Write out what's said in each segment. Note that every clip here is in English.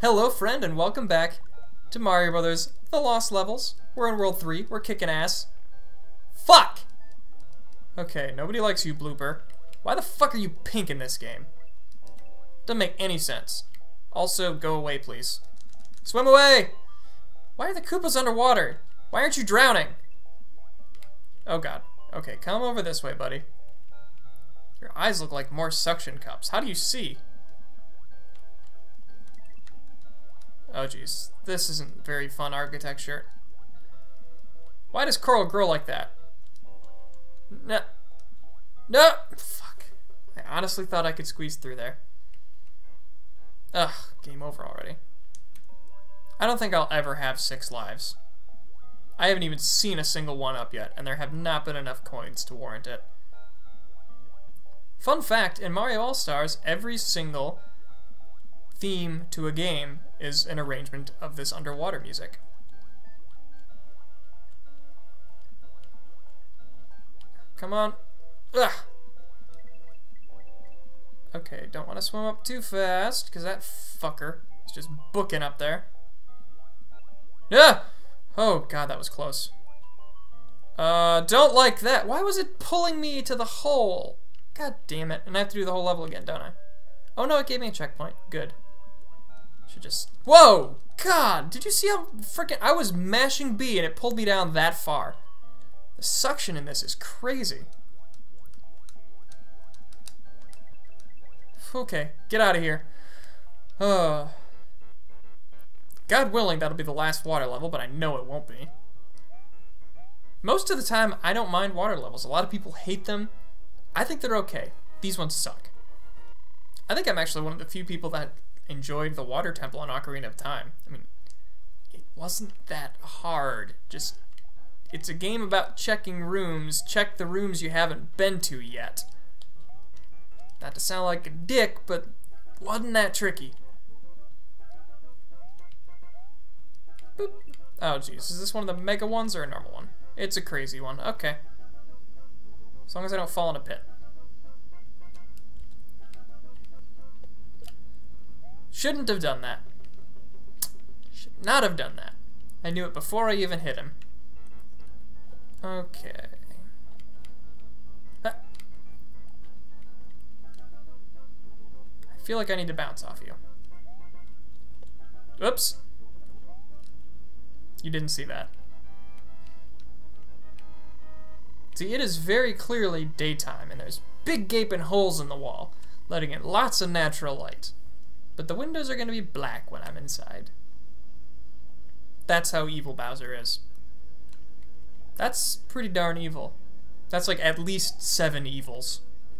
Hello friend and welcome back to Mario Brothers The Lost Levels. We're in World 3, we're kicking ass. Fuck! Okay, nobody likes you, Blooper. Why the fuck are you pink in this game? Doesn't make any sense. Also, go away please. Swim away! Why are the Koopas underwater? Why aren't you drowning? Oh god. Okay, come over this way, buddy. Your eyes look like more suction cups. How do you see? Oh jeez, this isn't very fun architecture. Why does Coral grow like that? No. No! Fuck. I honestly thought I could squeeze through there. Ugh, game over already. I don't think I'll ever have 6 lives. I haven't even seen a single one up yet, and there have not been enough coins to warrant it. Fun fact, in Mario All-Stars, every single theme to a game is an arrangement of this underwater music. Come on. Ugh. Okay, don't want to swim up too fast, because that fucker is just booking up there. Ah! Oh god, that was close. Don't like that. Why was it pulling me to the hole? God damn it. And I have to do the whole level again, don't I? Oh no, it gave me a checkpoint. Good. Should just... Whoa! God! Did you see how freaking... I was mashing B and it pulled me down that far. The suction in this is crazy. Okay, get out of here. God willing, that'll be the last water level, but I know it won't be. Most of the time, I don't mind water levels. A lot of people hate them. I think they're okay. These ones suck. I think I'm actually one of the few people that enjoyed the Water Temple on Ocarina of Time. I mean, it wasn't that hard. Just, it's a game about checking rooms. Check the rooms you haven't been to yet. Not to sound like a dick, but wasn't that tricky. Boop. Oh jeez, is this one of the mega ones or a normal one? It's a crazy one, okay. As long as I don't fall in a pit. Shouldn't have done that. Should not have done that. I knew it before I even hit him. Okay. I feel like I need to bounce off you. Oops. You didn't see that. See, it is very clearly daytime, and there's big gaping holes in the wall, letting in lots of natural light. But the windows are going to be black when I'm inside. That's how evil Bowser is. That's pretty darn evil. That's like at least 7 evils.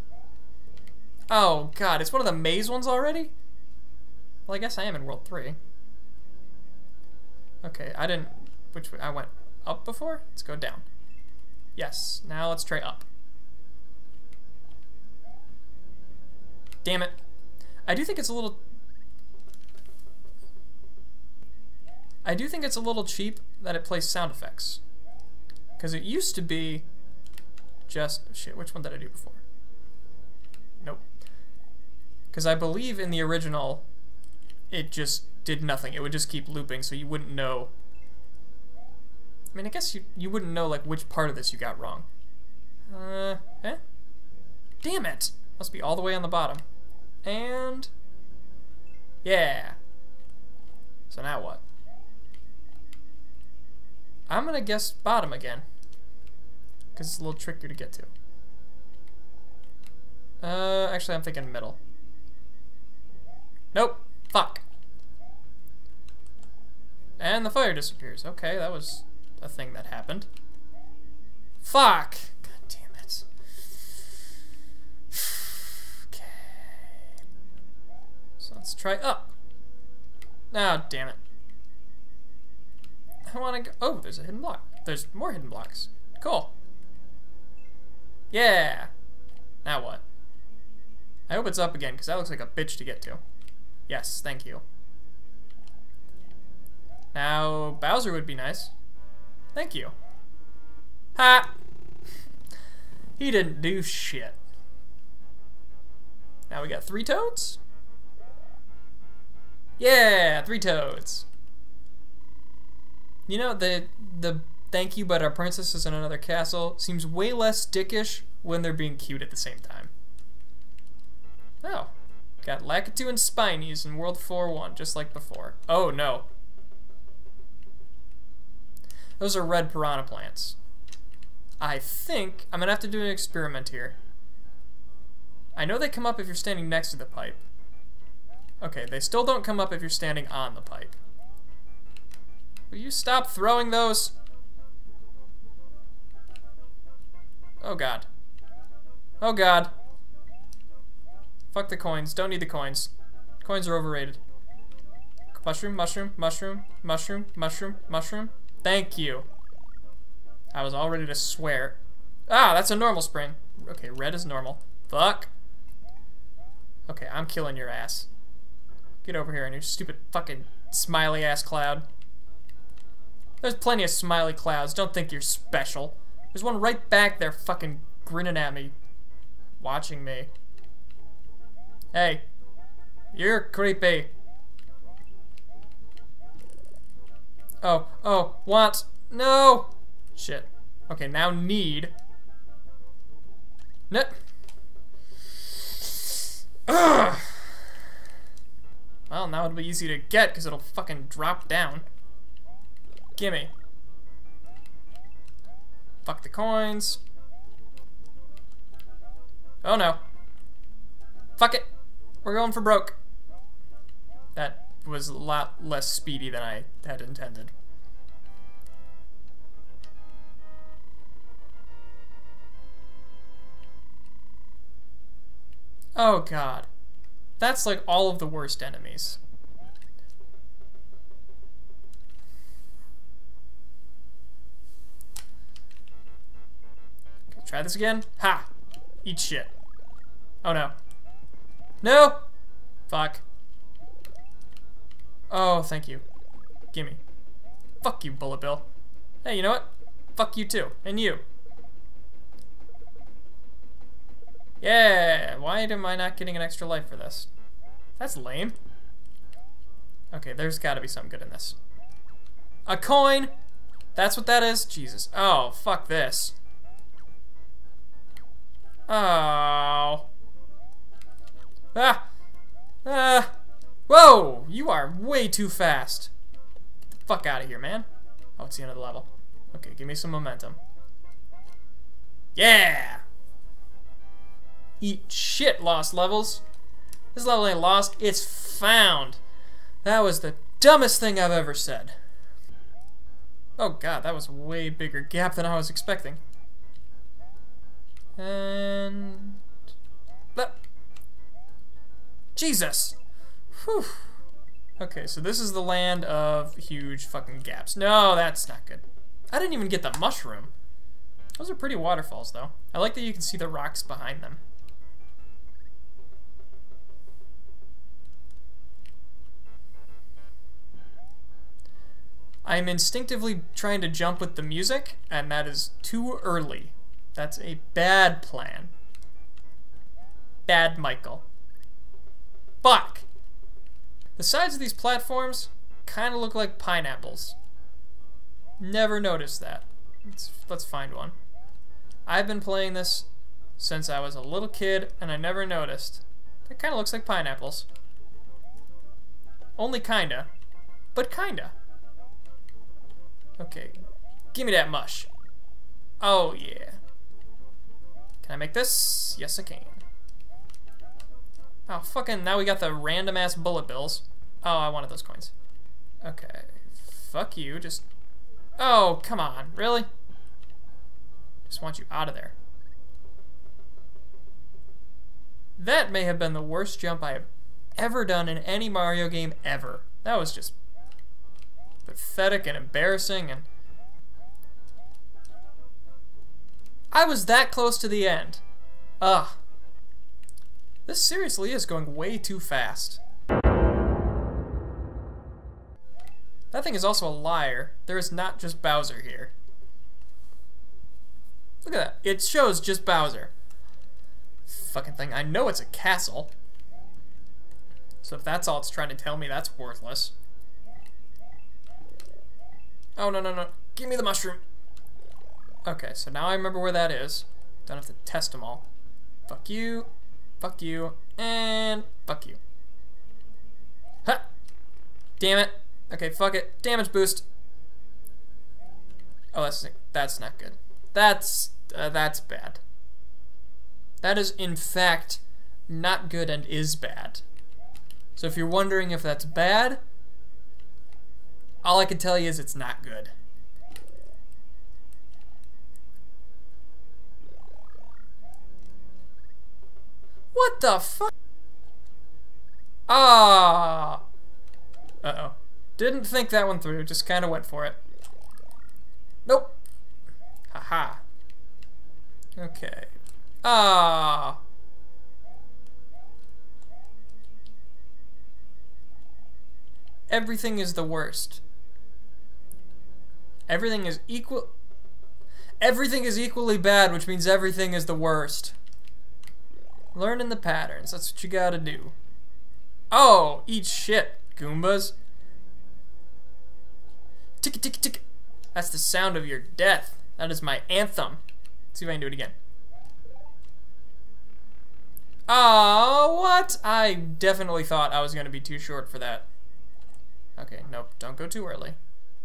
Oh god, it's one of the maze ones already? Well, I guess I am in World 3. Okay, I didn't... Which way? I went up before? Let's go down. Yes, now let's try up. Damn it. I do think it's a little... I do think it's a little cheap that it plays sound effects. Because it used to be just... Shit, which one did I do before? Nope. Because I believe in the original, it just did nothing. It would just keep looping, so you wouldn't know... I mean, I guess you wouldn't know, like, which part of this you got wrong. Eh? Damn it! Must be all the way on the bottom. And... Yeah. So now what? I'm gonna guess bottom again. Because it's a little trickier to get to. Actually, I'm thinking middle. Nope. Fuck. And the fire disappears. Okay, that was a thing that happened. Fuck! God damn it. Okay. So let's try up. Oh, damn it. I wanna go. Oh, there's a hidden block. There's more hidden blocks. Cool. Yeah! Now what? I hope it's up again, because that looks like a bitch to get to. Yes, thank you. Now, Bowser would be nice. Thank you. Ha! He didn't do shit. Now we got 3 toads? Yeah, 3 toads. You know, the thank you, but our princess is in another castle seems way less dickish when they're being cute at the same time. Oh, got Lakitu and Spinies in World 4-1, just like before. Oh no. Those are red piranha plants. I think I'm gonna have to do an experiment here. I know they come up if you're standing next to the pipe. Okay, they still don't come up if you're standing on the pipe. Will you stop throwing those? Oh god. Oh god. Fuck the coins. Don't need the coins. Coins are overrated. Mushroom, mushroom, mushroom, mushroom, mushroom, mushroom. Thank you. I was all ready to swear. Ah, that's a normal spring. Okay, red is normal. Fuck. Okay, I'm killing your ass. Get over here in your stupid fucking smiley ass cloud. There's plenty of smiley clouds. Don't think you're special. There's one right back there fucking grinning at me. Watching me. Hey. You're creepy. Oh, want. No! Shit. Okay, now need. No. Ugh. Well, now it'll be easy to get because it'll fucking drop down. Gimme. Fuck the coins. Oh no. Fuck it. We're going for broke. That was a lot less speedy than I had intended. Oh god. That's like all of the worst enemies. Okay, try this again. Ha! Eat shit. Oh no. No! Fuck. Oh, thank you. Gimme. Fuck you, Bullet Bill. Hey, you know what? Fuck you too. And you. Yeah! Why am I not getting an extra life for this? That's lame. Okay, there's gotta be something good in this. A coin! That's what that is? Jesus. Oh, fuck this. Oh. Ah! Ah! Whoa! You are way too fast. Get the fuck out of here, man. Oh, it's the end of the level. Okay, give me some momentum. Yeah! Eat shit, lost levels. This level ain't lost, it's found. That was the dumbest thing I've ever said. Oh god, that was a way bigger gap than I was expecting. And... Jesus! Whew. Okay, so this is the land of huge fucking gaps. No, that's not good. I didn't even get the mushroom. Those are pretty waterfalls, though. I like that you can see the rocks behind them. I'm instinctively trying to jump with the music, and that is too early. That's a bad plan. Bad Michael. Fuck! The sides of these platforms kind of look like pineapples. Never noticed that. Let's find one. I've been playing this since I was a little kid, and I never noticed. It kind of looks like pineapples. Only kinda, but kinda. Okay, give me that mush. Oh yeah. Can I make this? Yes, I can. Oh, fucking, now we got the random ass bullet bills. Oh, I wanted those coins. Okay, fuck you, just... Oh, come on, really? Just want you out of there. That may have been the worst jump I have ever done in any Mario game ever. That was just pathetic and embarrassing, and I was that close to the end. Ugh. This seriously is going way too fast. That thing is also a liar. There is not just Bowser here. Look at that. It shows just Bowser. Fucking thing. I know it's a castle. So if that's all it's trying to tell me, that's worthless. Oh, no, no, no. Give me the mushroom. Okay, so now I remember where that is. Don't have to test them all. Fuck you, and fuck you. Ha! Damn it. Okay, fuck it. Damage boost. Oh, that's not good. That's bad. That is, in fact, not good and is bad. So if you're wondering if that's bad, all I can tell you is it's not good. What the fuck? Ah. Uh-oh. Didn't think that one through, just kind of went for it. Nope. Haha. Okay. Ah. Everything is the worst. Everything is equally bad, which means everything is the worst. Learning the patterns, that's what you gotta do. Oh, eat shit, Goombas. Tick tick tick. That's the sound of your death. That is my anthem. Let's see if I can do it again. Oh, what? I definitely thought I was gonna be too short for that. Okay, nope, don't go too early.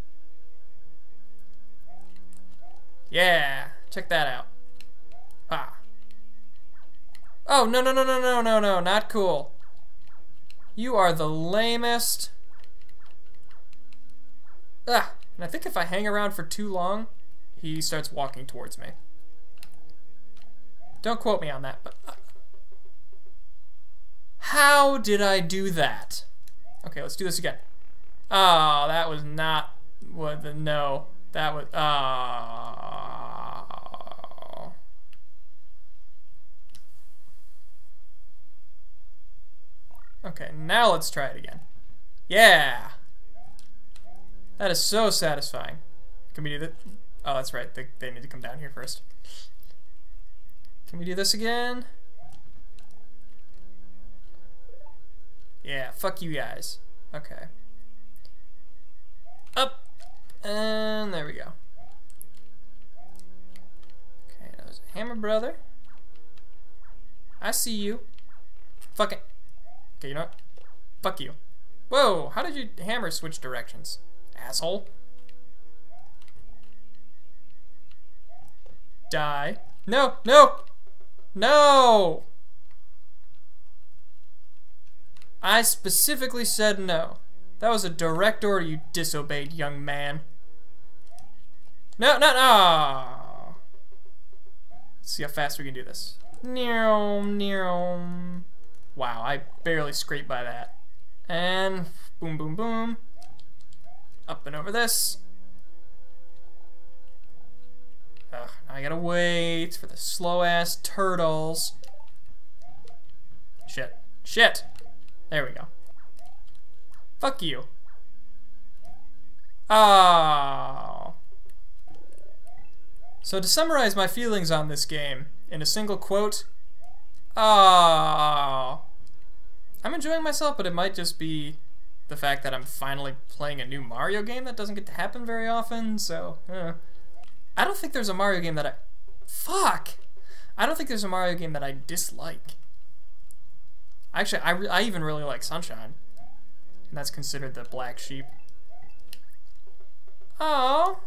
Yeah, check that out. Ah. Oh, no, no, no, no, no, no, no, not cool. You are the lamest. Ah, and I think if I hang around for too long, he starts walking towards me. Don't quote me on that, but... how did I do that? Okay, let's do this again. Oh, that was not what the... no. That was... oh. Okay, now let's try it again. Yeah! That is so satisfying. Can we do that? Oh, that's right. They need to come down here first. Can we do this again? Yeah, fuck you guys. Okay. Up! And there we go. Okay, that was a hammer brother. I see you. Fuck it. Okay, you know what? Fuck you. Whoa, how did you hammer switch directions? Asshole. Die. No, no! No! I specifically said no. That was a direct order you disobeyed, young man. No, no, no! Let's see how fast we can do this. Wow, I barely scraped by that. And boom, boom, boom. Up and over this. Ugh, now I gotta wait for the slow-ass turtles. Shit. Shit! There we go. Fuck you. Oh. So to summarize my feelings on this game, in a single quote, oh. I'm enjoying myself, but it might just be the fact that I'm finally playing a new Mario game that doesn't get to happen very often, so, I don't think there's a Mario game that I don't think there's a Mario game that I dislike. Actually, I even really like Sunshine. And that's considered the black sheep. Oh.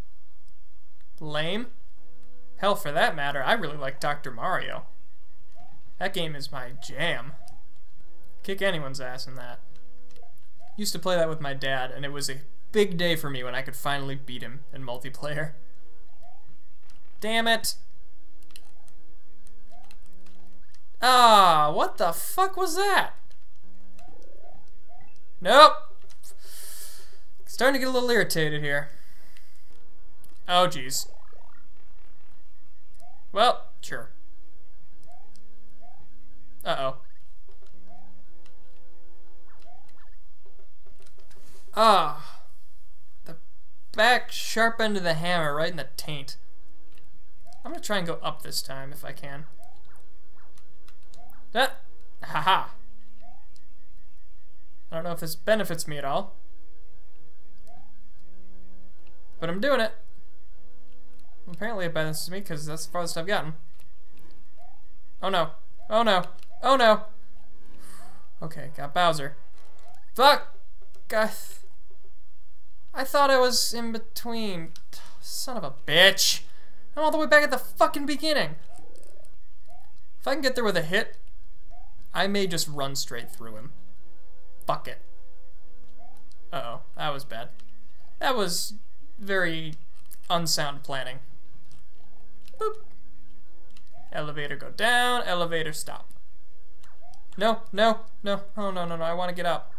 Lame. Hell, for that matter, I really like Dr. Mario. That game is my jam. Kick anyone's ass in that. Used to play that with my dad, and it was a big day for me when I could finally beat him in multiplayer. Damn it. Ah, what the fuck was that? Nope. Starting to get a little irritated here. Oh, jeez. Well, sure. Uh-oh. Ah. The back sharp end of the hammer right in the taint. I'm gonna try and go up this time if I can. Ah. Haha. I don't know if this benefits me at all. But I'm doing it. Apparently it benefits me because that's the farthest I've gotten. Oh no. Oh no. Oh no. Okay, got Bowser. Fuck! I thought I was in between. Son of a bitch. I'm all the way back at the fucking beginning. If I can get there with a hit, I may just run straight through him. Fuck it. Uh-oh, that was bad. That was very unsound planning. Boop. Elevator go down, elevator stop. No, no, no. Oh, no, no, no, I want to get up.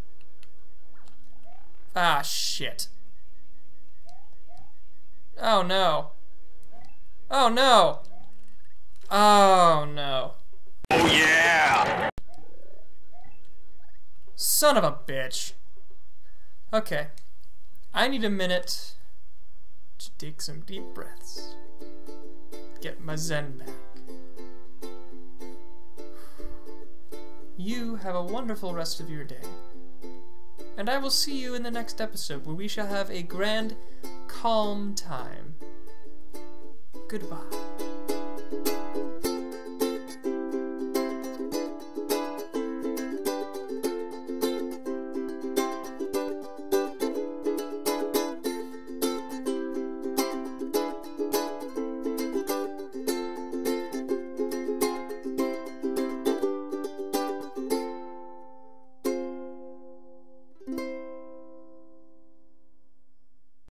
Ah, shit. Oh, no. Oh, no. Oh, no. Oh, yeah! Son of a bitch. Okay. I need a minute to take some deep breaths. Get my zen back. You have a wonderful rest of your day. And I will see you in the next episode where we shall have a grand, calm time. Goodbye.